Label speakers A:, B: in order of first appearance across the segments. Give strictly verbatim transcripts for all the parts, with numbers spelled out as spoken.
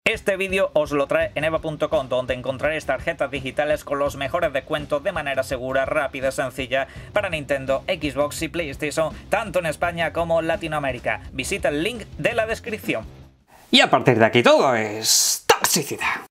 A: Este vídeo os lo trae eneba punto com, donde encontraréis tarjetas digitales con los mejores descuentos de manera segura, rápida y sencilla para Nintendo, Xbox y PlayStation, tanto en España como en Latinoamérica. Visita el link de la descripción.
B: Y a partir de aquí todo es toxicidad.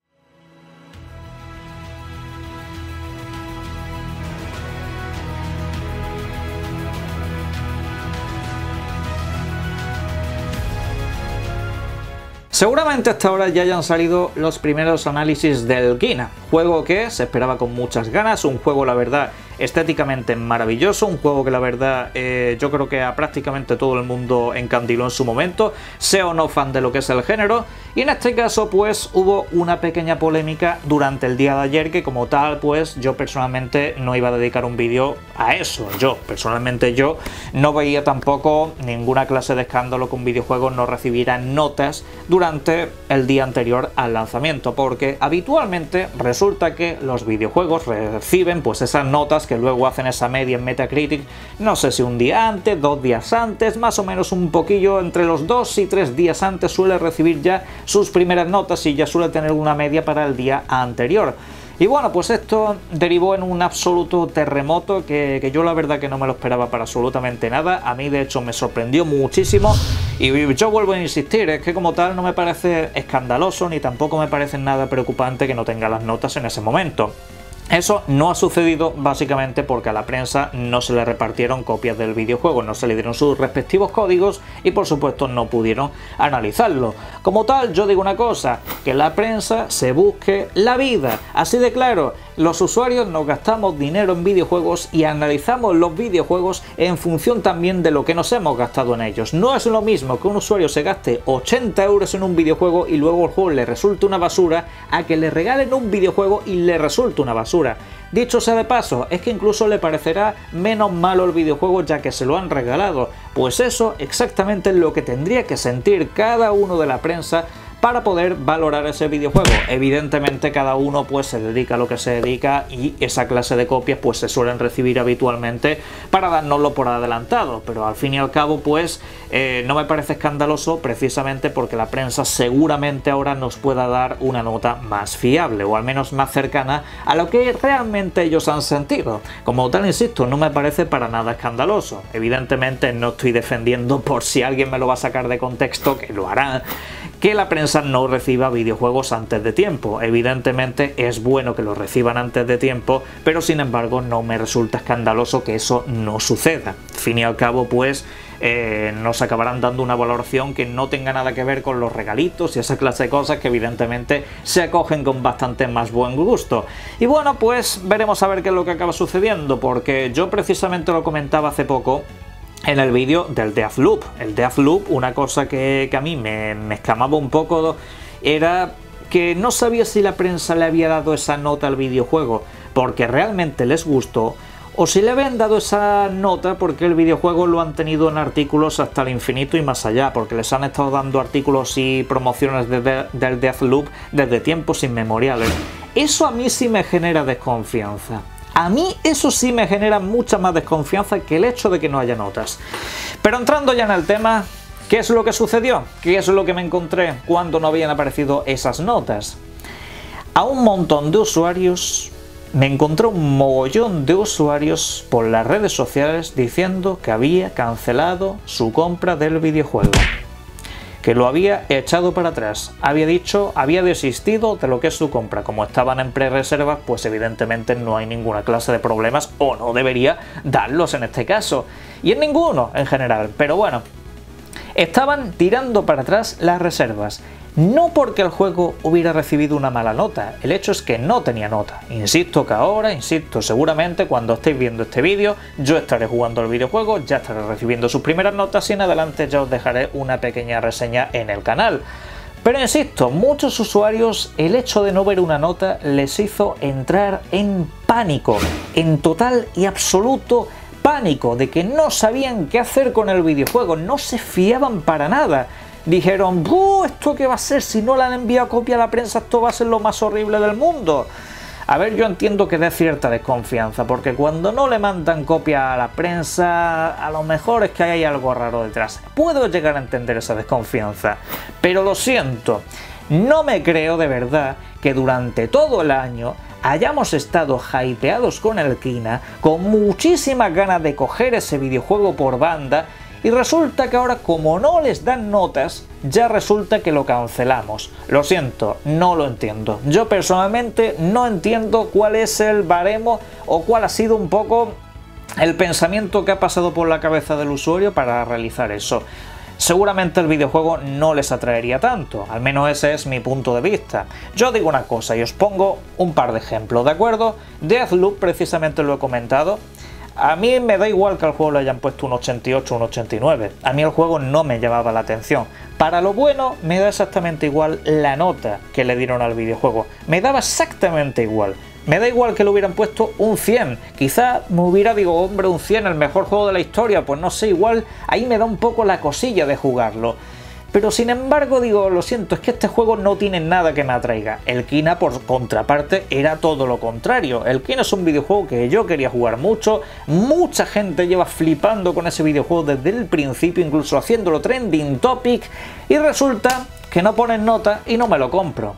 B: Seguramente hasta ahora ya hayan salido los primeros análisis del Kena, juego que se esperaba con muchas ganas, un juego la verdad estéticamente maravilloso, un juego que la verdad eh, yo creo que a prácticamente todo el mundo encandiló en su momento, sea o no fan de lo que es el género, y en este caso pues hubo una pequeña polémica durante el día de ayer que como tal pues yo personalmente no iba a dedicar un vídeo a eso, yo personalmente yo no veía tampoco ninguna clase de escándalo que un videojuego no recibiera notas durante el día anterior al lanzamiento, porque habitualmente resulta que los videojuegos reciben pues esas notas que luego hacen esa media en Metacritic, no sé si un día antes, dos días antes, más o menos un poquillo entre los dos y tres días antes suele recibir ya sus primeras notas y ya suele tener una media para el día anterior. Y bueno, pues esto derivó en un absoluto terremoto que, que yo la verdad que no me lo esperaba para absolutamente nada. A mí de hecho me sorprendió muchísimo y yo vuelvo a insistir, es que como tal no me parece escandaloso ni tampoco me parece nada preocupante que no tenga las notas en ese momento. Eso no ha sucedido básicamente porque a la prensa no se le repartieron copias del videojuego, no se le dieron sus respectivos códigos y por supuesto no pudieron analizarlo. Como tal, yo digo una cosa, que la prensa se busque la vida, así de claro. Los usuarios nos gastamos dinero en videojuegos y analizamos los videojuegos en función también de lo que nos hemos gastado en ellos. No es lo mismo que un usuario se gaste ochenta euros en un videojuego y luego el juego le resulte una basura a que le regalen un videojuego y le resulte una basura. Dicho sea de paso, es que incluso le parecerá menos malo el videojuego ya que se lo han regalado. Pues eso exactamente es lo que tendría que sentir cada uno de la prensa para poder valorar ese videojuego. Evidentemente cada uno pues se dedica a lo que se dedica y esa clase de copias pues se suelen recibir habitualmente para dárnoslo por adelantado, pero al fin y al cabo pues eh, no me parece escandaloso precisamente porque la prensa seguramente ahora nos pueda dar una nota más fiable o al menos más cercana a lo que realmente ellos han sentido. Como tal, insisto, no me parece para nada escandaloso. Evidentemente no estoy defendiendo, por si alguien me lo va a sacar de contexto, que lo hará, que la prensa no reciba videojuegos antes de tiempo. Evidentemente es bueno que los reciban antes de tiempo, pero sin embargo no me resulta escandaloso que eso no suceda. Al fin y al cabo pues eh, nos acabarán dando una valoración que no tenga nada que ver con los regalitos y esa clase de cosas que evidentemente se acogen con bastante más buen gusto. Y bueno, pues veremos a ver qué es lo que acaba sucediendo, porque yo precisamente lo comentaba hace poco en el vídeo del Deathloop. El Deathloop, una cosa que, que a mí me, me escamaba un poco, era que no sabía si la prensa le había dado esa nota al videojuego porque realmente les gustó, o si le habían dado esa nota porque el videojuego lo han tenido en artículos hasta el infinito y más allá, porque les han estado dando artículos y promociones de, de, del Deathloop desde tiempos inmemoriales. Eso a mí sí me genera desconfianza. A mí eso sí me genera mucha más desconfianza que el hecho de que no haya notas. Pero entrando ya en el tema, ¿qué es lo que sucedió? ¿Qué es lo que me encontré cuando no habían aparecido esas notas? A un montón de usuarios, me encontré un mogollón de usuarios por las redes sociales diciendo que había cancelado su compra del videojuego, que lo había echado para atrás, había dicho, había desistido de lo que es su compra. Como estaban en pre-reservas, pues evidentemente no hay ninguna clase de problemas, o no debería darlos en este caso, y en ninguno en general, pero bueno, estaban tirando para atrás las reservas. No porque el juego hubiera recibido una mala nota, el hecho es que no tenía nota. Insisto que ahora, insisto, seguramente cuando estéis viendo este vídeo yo estaré jugando el videojuego, ya estaré recibiendo sus primeras notas y en adelante ya os dejaré una pequeña reseña en el canal. Pero insisto, muchos usuarios el hecho de no ver una nota les hizo entrar en pánico, en total y absoluto pánico, de que no sabían qué hacer con el videojuego, no se fiaban para nada. Dijeron, ¡buh! ¿Esto qué va a ser? Si no le han enviado copia a la prensa, esto va a ser lo más horrible del mundo. A ver, yo entiendo que dé cierta desconfianza, porque cuando no le mandan copia a la prensa, a lo mejor es que hay algo raro detrás. Puedo llegar a entender esa desconfianza, pero lo siento. No me creo de verdad que durante todo el año hayamos estado hypeados con el Kina, con muchísimas ganas de coger ese videojuego por banda, y resulta que ahora, como no les dan notas, ya resulta que lo cancelamos. Lo siento, no lo entiendo. Yo personalmente no entiendo cuál es el baremo o cuál ha sido un poco el pensamiento que ha pasado por la cabeza del usuario para realizar eso. Seguramente el videojuego no les atraería tanto, al menos ese es mi punto de vista. Yo digo una cosa y os pongo un par de ejemplos, ¿de acuerdo? Deathloop, precisamente lo he comentado. A mí me da igual que al juego le hayan puesto un ochenta y ocho o un ochenta y nueve, a mí el juego no me llamaba la atención. Para lo bueno me da exactamente igual la nota que le dieron al videojuego, me daba exactamente igual. Me da igual que le hubieran puesto un cien, quizá me hubiera, digo, hombre, un cien, el mejor juego de la historia, pues no sé, igual ahí me da un poco la cosilla de jugarlo. Pero sin embargo, digo, lo siento, es que este juego no tiene nada que me atraiga. El Kina, por contraparte, era todo lo contrario. El Kina es un videojuego que yo quería jugar mucho, mucha gente lleva flipando con ese videojuego desde el principio, incluso haciéndolo trending topic, y resulta que no ponen nota y no me lo compro.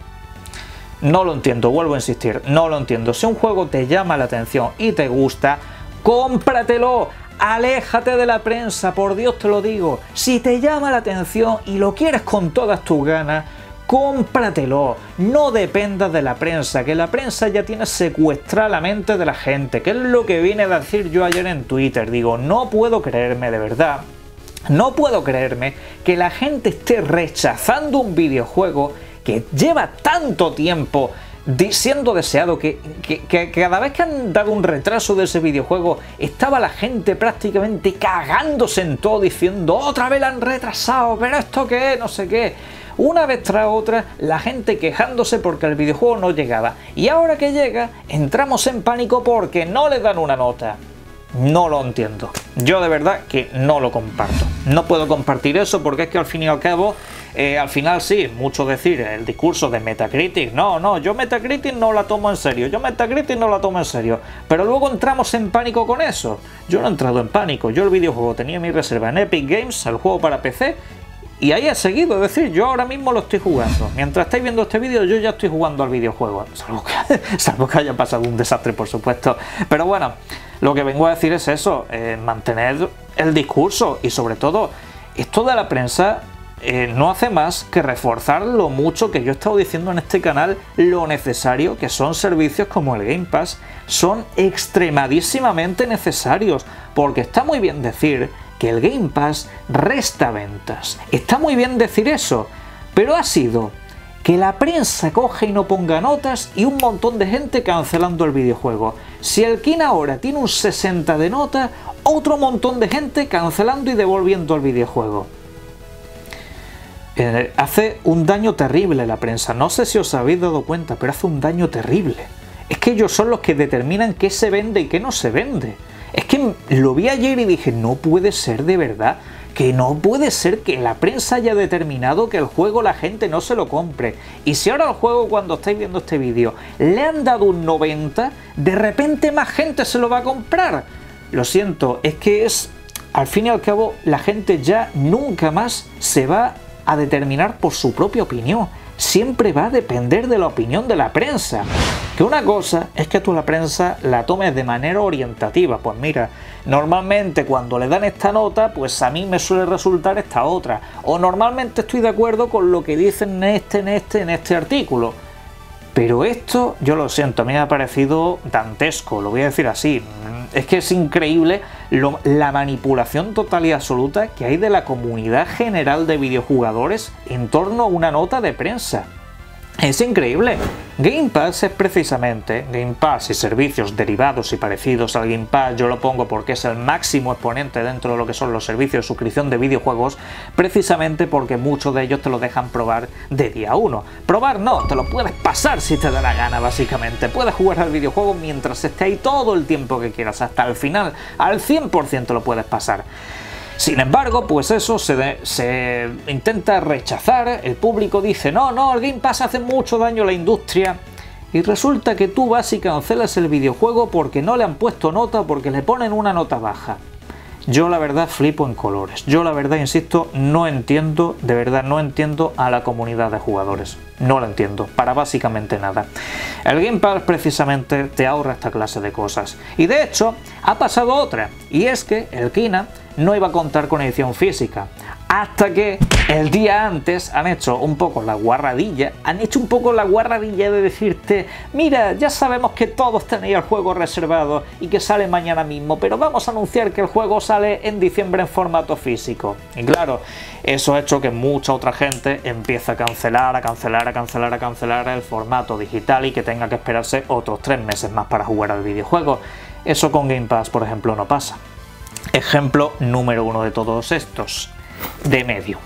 B: No lo entiendo, vuelvo a insistir, no lo entiendo. Si un juego te llama la atención y te gusta, cómpratelo. Aléjate de la prensa, por Dios te lo digo. Si te llama la atención y lo quieres con todas tus ganas, cómpratelo. No dependas de la prensa, que la prensa ya tiene secuestrada la mente de la gente, que es lo que vine a decir yo ayer en Twitter. Digo, no puedo creerme de verdad, no puedo creerme que la gente esté rechazando un videojuego que lleva tanto tiempo siendo deseado, que, que, que cada vez que han dado un retraso de ese videojuego estaba la gente prácticamente cagándose en todo, diciendo otra vez la han retrasado, pero esto qué es, no sé qué. Una vez tras otra la gente quejándose porque el videojuego no llegaba, y ahora que llega entramos en pánico porque no le dan una nota. No lo entiendo, yo de verdad que no lo comparto, no puedo compartir eso porque es que al fin y al cabo, eh, al final sí, mucho decir el discurso de Metacritic, no, no, yo Metacritic no la tomo en serio, yo Metacritic no la tomo en serio, pero luego entramos en pánico con eso. Yo no he entrado en pánico, yo el videojuego tenía mi reserva en Epic Games, el juego para P C, y ahí he seguido, es decir, yo ahora mismo lo estoy jugando. Mientras estáis viendo este vídeo yo ya estoy jugando al videojuego, salvo que, salvo que haya pasado un desastre, por supuesto, pero bueno. Lo que vengo a decir es eso, eh, mantener el discurso y sobre todo, esto de la prensa eh, no hace más que reforzar lo mucho que yo he estado diciendo en este canal, lo necesario que son servicios como el Game Pass, son extremadísimamente necesarios, porque está muy bien decir que el Game Pass resta ventas, está muy bien decir eso, pero ha sido que la prensa coge y no ponga notas y un montón de gente cancelando el videojuego. Si el Kina ahora tiene un sesenta de nota, otro montón de gente cancelando y devolviendo el videojuego. Eh, hace un daño terrible la prensa, no sé si os habéis dado cuenta, pero hace un daño terrible. Es que ellos son los que determinan qué se vende y qué no se vende. Es que lo vi ayer y dije, no puede ser de verdad, que no puede ser que la prensa haya determinado que el juego la gente no se lo compre. Y si ahora el juego, cuando estáis viendo este vídeo, le han dado un noventa, de repente más gente se lo va a comprar. Lo siento, es que es, al fin y al cabo, la gente ya nunca más se va a determinar por su propia opinión. Siempre va a depender de la opinión de la prensa. Que una cosa es que tú la prensa la tomes de manera orientativa. Pues mira, normalmente cuando le dan esta nota, pues a mí me suele resultar esta otra. O normalmente estoy de acuerdo con lo que dicen en este, en este, en este artículo. Pero esto, yo lo siento, a mí me ha parecido dantesco, lo voy a decir así. Es que es increíble lo, la manipulación total y absoluta que hay de la comunidad general de videojugadores en torno a una nota de prensa. Es increíble. Game Pass es precisamente, Game Pass y servicios derivados y parecidos al Game Pass, yo lo pongo porque es el máximo exponente dentro de lo que son los servicios de suscripción de videojuegos, precisamente porque muchos de ellos te lo dejan probar de día uno. Probar no, te lo puedes pasar si te da la gana básicamente, puedes jugar al videojuego mientras esté ahí todo el tiempo que quieras, hasta el final, al cien por ciento lo puedes pasar. Sin embargo, pues eso se, de, se intenta rechazar, el público dice no, no, el Game Pass hace mucho daño a la industria, y resulta que tú vas y cancelas el videojuego porque no le han puesto nota, porque le ponen una nota baja. yo la verdad flipo en colores. Yo la verdad, insisto, no entiendo, de verdad no entiendo a la comunidad de jugadores. No lo entiendo, para básicamente nada. El Game Pass precisamente te ahorra esta clase de cosas. Y de hecho, ha pasado otra, y es que el Kina no iba a contar con edición física. Hasta que el día antes han hecho un poco la guarradilla, han hecho un poco la guarradilla de decirte, mira, ya sabemos que todos tenéis el juego reservado y que sale mañana mismo, pero vamos a anunciar que el juego sale en diciembre en formato físico. Y claro, eso ha hecho que mucha otra gente empiece a cancelar, a cancelar, a cancelar, a cancelar el formato digital y que tenga que esperarse otros tres meses más para jugar al videojuego. Eso con Game Pass, por ejemplo, no pasa. Ejemplo número uno de todos estos. De medio.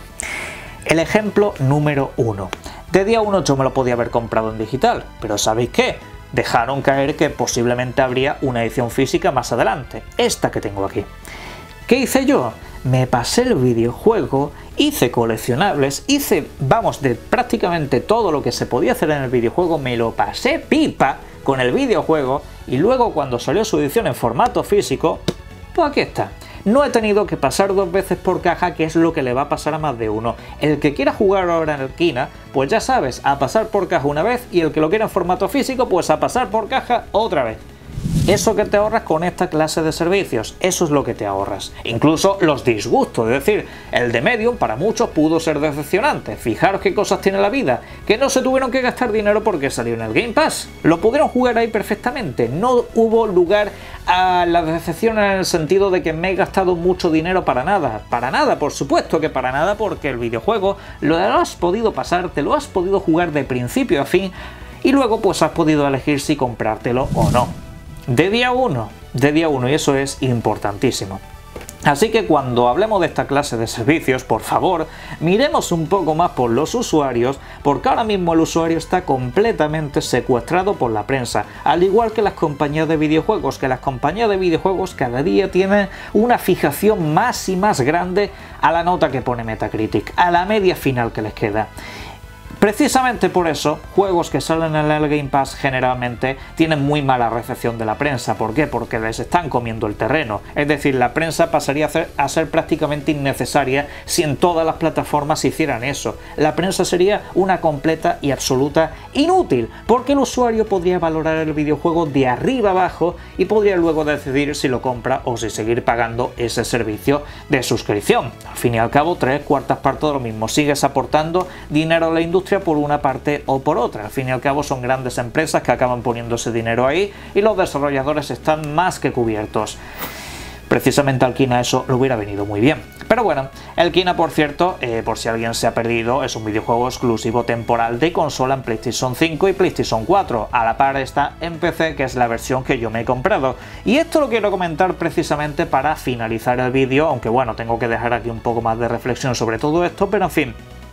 B: El ejemplo número uno. De día uno yo me lo podía haber comprado en digital, pero ¿sabéis qué? Dejaron caer que posiblemente habría una edición física más adelante, esta que tengo aquí. ¿Qué hice yo? Me pasé el videojuego, hice coleccionables, hice, vamos, de prácticamente todo lo que se podía hacer en el videojuego, me lo pasé pipa con el videojuego y luego cuando salió su edición en formato físico, pues aquí está. No he tenido que pasar dos veces por caja, que es lo que le va a pasar a más de uno. El que quiera jugar ahora en el Kina, pues ya sabes, a pasar por caja una vez, y el que lo quiera en formato físico, pues a pasar por caja otra vez. Eso que te ahorras con esta clase de servicios, eso es lo que te ahorras. Incluso los disgustos, es decir, el de Medium para muchos pudo ser decepcionante. Fijaros qué cosas tiene la vida, que no se tuvieron que gastar dinero porque salió en el Game Pass. Lo pudieron jugar ahí perfectamente, no hubo lugar a la decepción en el sentido de que me he gastado mucho dinero para nada. Para nada, por supuesto que para nada, porque el videojuego lo has podido pasar, te lo has podido jugar de principio a fin y luego pues has podido elegir si comprártelo o no. De día uno, de día uno, y eso es importantísimo. Así que cuando hablemos de esta clase de servicios, por favor, miremos un poco más por los usuarios, porque ahora mismo el usuario está completamente secuestrado por la prensa, al igual que las compañías de videojuegos, que las compañías de videojuegos cada día tienen una fijación más y más grande a la nota que pone Metacritic, a la media final que les queda. Precisamente por eso, juegos que salen en el Game Pass generalmente tienen muy mala recepción de la prensa. ¿Por qué? Porque les están comiendo el terreno. Es decir, la prensa pasaría a ser, a ser prácticamente innecesaria si en todas las plataformas hicieran eso. La prensa sería una completa y absoluta inútil, porque el usuario podría valorar el videojuego de arriba abajo y podría luego decidir si lo compra o si seguir pagando ese servicio de suscripción. Al fin y al cabo, tres cuartas partes de lo mismo. Sigues aportando dinero a la industria por una parte o por otra. Al fin y al cabo son grandes empresas que acaban poniéndose dinero ahí y los desarrolladores están más que cubiertos. Precisamente al Kina eso le hubiera venido muy bien. Pero bueno, el Kina, por cierto, eh, por si alguien se ha perdido, es un videojuego exclusivo temporal de consola en PlayStation cinco y PlayStation cuatro. A la par está en P C, que es la versión que yo me he comprado. Y esto lo quiero comentar precisamente para finalizar el vídeo, aunque bueno, tengo que dejar aquí un poco más de reflexión sobre todo esto, pero en fin.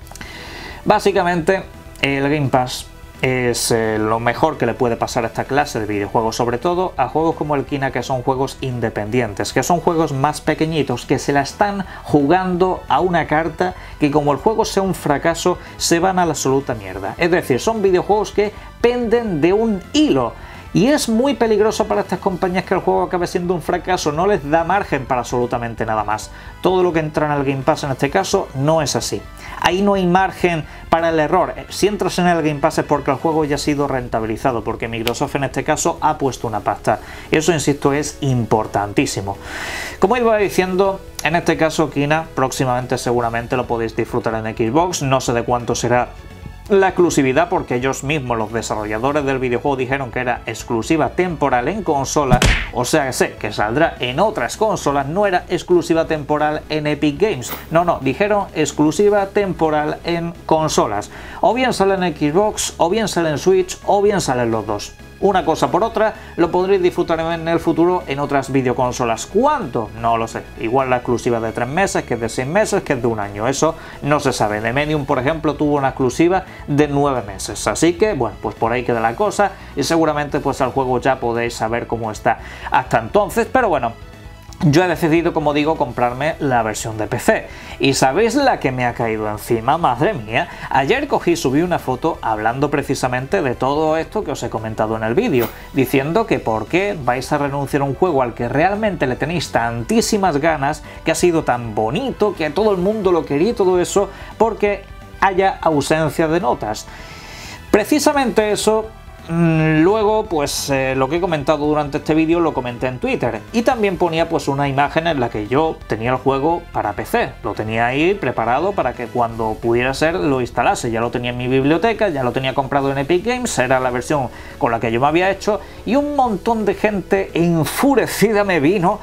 B: Básicamente, el Game Pass es eh, lo mejor que le puede pasar a esta clase de videojuegos, sobre todo a juegos como el Kina, que son juegos independientes, que son juegos más pequeñitos, que se la están jugando a una carta, que como el juego sea un fracaso, se van a la absoluta mierda. Es decir, son videojuegos que penden de un hilo. Y es muy peligroso para estas compañías que el juego acabe siendo un fracaso, no les da margen para absolutamente nada más. Todo lo que entra en el Game Pass en este caso no es así. Ahí no hay margen para el error. Si entras en el Game Pass es porque el juego ya ha sido rentabilizado, porque Microsoft en este caso ha puesto una pasta. Eso, insisto, es importantísimo. Como iba diciendo, en este caso Kina próximamente seguramente lo podéis disfrutar en Xbox, no sé de cuánto será la exclusividad, porque ellos mismos, los desarrolladores del videojuego, dijeron que era exclusiva temporal en consola, o sea, sé que saldrá en otras consolas, no era exclusiva temporal en Epic Games, no, no, dijeron exclusiva temporal en consolas, o bien sale en Xbox, o bien sale en Switch, o bien salen los dos. Una cosa por otra, lo podréis disfrutar en el futuro en otras videoconsolas. ¿Cuánto? No lo sé. Igual la exclusiva de tres meses, que es de seis meses, que es de un año. Eso no se sabe. The Medium, por ejemplo, tuvo una exclusiva de nueve meses. Así que, bueno, pues por ahí queda la cosa. Y seguramente pues al juego ya podéis saber cómo está hasta entonces. Pero bueno, yo he decidido, como digo, comprarme la versión de P C. ¿Y sabéis la que me ha caído encima? Madre mía, ayer cogí y subí una foto hablando precisamente de todo esto que os he comentado en el vídeo, diciendo que por qué vais a renunciar a un juego al que realmente le tenéis tantísimas ganas, que ha sido tan bonito, que todo el mundo lo quería y todo eso, porque haya ausencia de notas. Precisamente eso. Luego, pues eh, lo que he comentado durante este vídeo lo comenté en Twitter y también ponía pues una imagen en la que yo tenía el juego para P C, lo tenía ahí preparado para que cuando pudiera ser lo instalase, ya lo tenía en mi biblioteca, ya lo tenía comprado en Epic Games, era la versión con la que yo me había hecho y un montón de gente enfurecida me vino.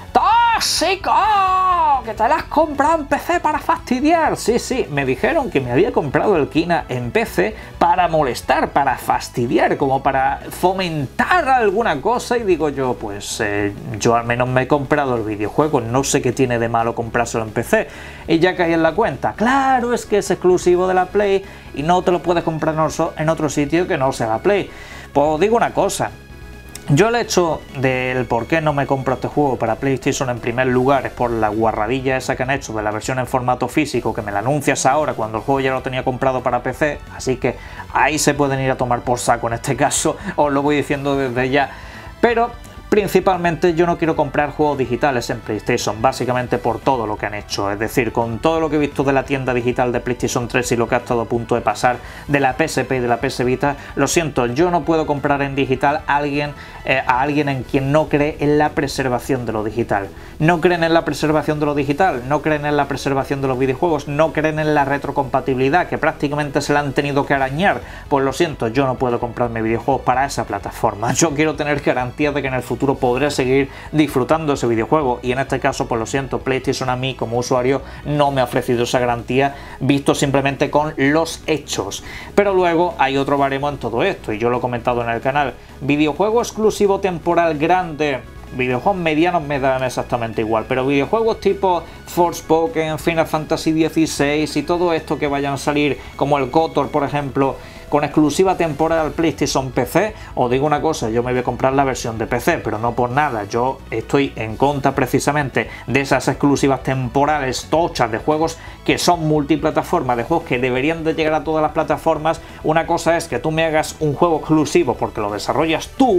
B: ¡Tóxico! ¡Que te la has comprado en P C para fastidiar! Sí, sí, me dijeron que me había comprado el Kina en P C para molestar, para fastidiar, como para fomentar alguna cosa, y digo yo, pues eh, yo al menos me he comprado el videojuego, no sé qué tiene de malo comprárselo en P C, y ya caí en la cuenta. Claro, es que es exclusivo de la Play y no te lo puedes comprar en otro sitio que no sea la Play. Pues os digo una cosa. Yo el hecho del por qué no me compro este juego para PlayStation en primer lugar es por la guarradilla esa que han hecho de la versión en formato físico, que me la anuncias ahora cuando el juego ya lo tenía comprado para P C, así que ahí se pueden ir a tomar por saco en este caso, os lo voy diciendo desde ya. Pero principalmente yo no quiero comprar juegos digitales en PlayStation, básicamente por todo lo que han hecho, es decir, con todo lo que he visto de la tienda digital de PlayStation tres y lo que ha estado a punto de pasar de la P S P y de la P S Vita, lo siento, yo no puedo comprar en digital a alguien, eh, a alguien en quien no cree en la preservación de lo digital. No creen en la preservación de lo digital, no creen en la preservación de los videojuegos, no creen en la retrocompatibilidad, que prácticamente se la han tenido que arañar. Pues lo siento, yo no puedo comprarme videojuegos para esa plataforma. Yo quiero tener garantía de que en el futuro podré seguir disfrutando ese videojuego, y en este caso, pues lo siento, PlayStation a mí como usuario no me ha ofrecido esa garantía, visto simplemente con los hechos. Pero luego hay otro baremo en todo esto, y yo lo he comentado en el canal: videojuego exclusivo temporal grande. Videojuegos medianos me dan exactamente igual, pero videojuegos tipo Forspoken, Final Fantasy dieciséis y todo esto que vayan a salir, como el KOTOR por ejemplo, con exclusiva temporal PlayStation P C, os digo una cosa, yo me voy a comprar la versión de P C, pero no por nada, yo estoy en contra precisamente de esas exclusivas temporales tochas de juegos que son multiplataformas, de juegos que deberían de llegar a todas las plataformas. Una cosa es que tú me hagas un juego exclusivo porque lo desarrollas tú,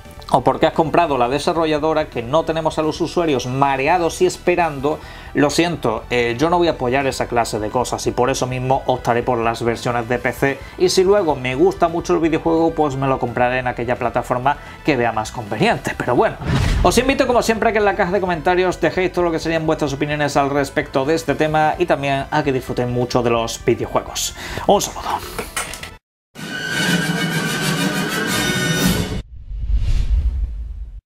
B: o porque has comprado la desarrolladora, que no tenemos a los usuarios mareados y esperando. Lo siento, eh, yo no voy a apoyar esa clase de cosas y por eso mismo optaré por las versiones de P C, y si luego me gusta mucho el videojuego, pues me lo compraré en aquella plataforma que vea más conveniente. Pero bueno, os invito como siempre a que en la caja de comentarios dejéis todo lo que serían vuestras opiniones al respecto de este tema y también a que disfruten mucho de los videojuegos. Un saludo.